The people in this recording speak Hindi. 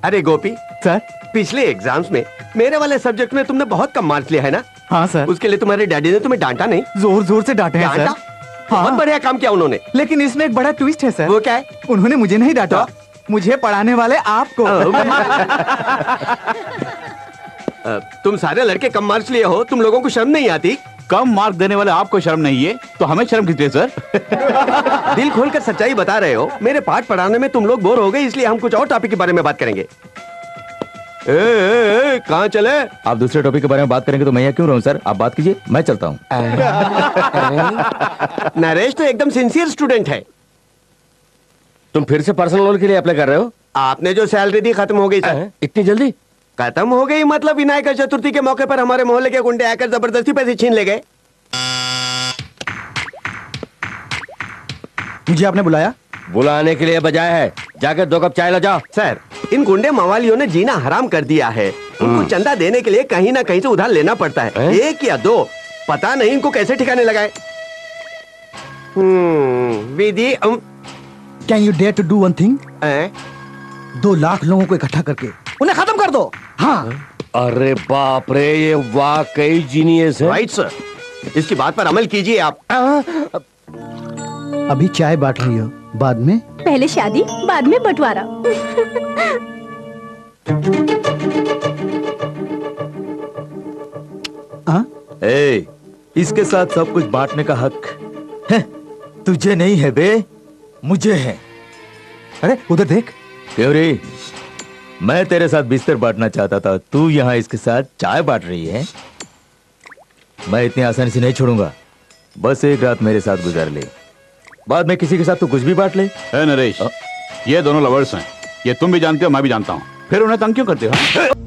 अरे गोपी सर। पिछले एग्जाम्स में मेरे वाले सब्जेक्ट में तुमने बहुत कम मार्क्स लिया है ना? हाँ सर। उसके लिए तुम्हारे डैडी ने तुम्हें डांटा नहीं? जोर जोर से डांटे हैं सर। डांटा? बहुत बढ़िया काम किया उन्होंने। लेकिन इसमें एक बड़ा ट्विस्ट है सर। वो क्या है? उन्होंने मुझे नहीं डांटा, मुझे पढ़ाने वाले आपको। तुम सारे लड़के कम मार्क्स लिए हो, तुम लोगों को शर्म नहीं आती? कम मार्क देने वाले आपको शर्म नहीं है तो हमें शर्म किसलिए सर? दिल खोलकर सच्चाई बता रहे हो। मेरे पाठ पढ़ाने में तुम लोग बोर हो गए, इसलिए हम कुछ और टॉपिक के बारे में बात करेंगे। कहाँ चले? आप दूसरे टॉपिक के बारे में बात करेंगे तो मैं यहाँ क्यों रहूं सर? आप बात कीजिए, मैं चलता हूँ। नरेश तो एकदम सिंसियर स्टूडेंट है। तुम फिर से पर्सनल लोन के लिए अप्लाई कर रहे हो? आपने जो सैलरी दी खत्म हो गई सर। इतनी जल्दी खत्म हो गई? मतलब विनायक चतुर्थी के मौके पर हमारे मोहल्ले के गुंडे आकर जबरदस्ती पैसे छीन ले गए। मुझे आपने बुलाया? बुलाने के लिए बजाय है, जाकर 2 कप चाय ला जाओ। सर, इन गुंडे मवालियों ने जीना हराम कर दिया है। उनको चंदा देने के लिए कहीं ना कहीं से उधार लेना पड़ता है। 1 या 2, पता नहीं इनको कैसे ठिकाने लगाए। विधि can you dare to do one thing? 2 lakh लोगों को इकट्ठा करके उन्हें खत्म कर दो। हाँ। अरे बाप रे, ये वाकई जीनियस है। राइट सर, इसकी बात पर अमल कीजिए आप। अभी चाय बांट रही हो, बाद में? पहले शादी, बाद में बंटवारा। इसके साथ सब कुछ बांटने का हक है तुझे नहीं है बे, मुझे है। अरे उधर देख। क्यों रे? मैं तेरे साथ बिस्तर बांटना चाहता था, तू यहाँ इसके साथ चाय बांट रही है। मैं इतनी आसानी से नहीं छोड़ूंगा। बस एक रात मेरे साथ गुजार ले, बाद में किसी के साथ तू कुछ भी बांट ले। नरेश, ये दोनों लवर्स हैं, ये तुम भी जानते हो, मैं भी जानता हूँ, फिर उन्हें तंग क्यों करते हो?